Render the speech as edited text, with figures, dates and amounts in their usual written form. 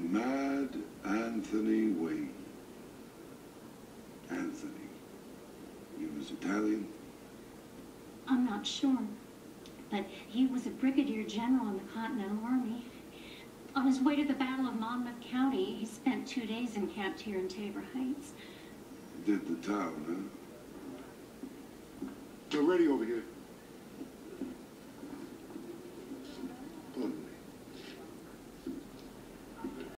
Mad Anthony Wayne. Anthony. He was Italian? I'm not sure, but he was a brigadier general in the Continental Army. On his way to the Battle of Monmouth County, he spent 2 days encamped here in Tabor Heights. Did the town, huh? They're ready over here.